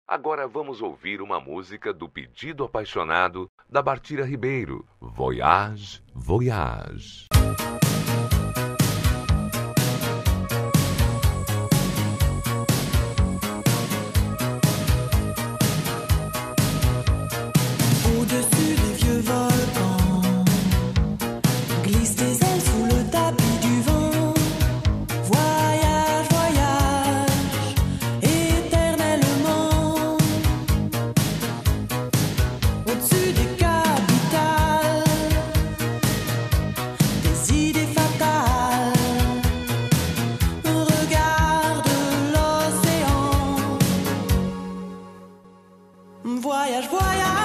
Agora vamos ouvir uma música do Pedido Apaixonado da Bartira Ribeiro. Voyage, Voyage. Voyage, voyage.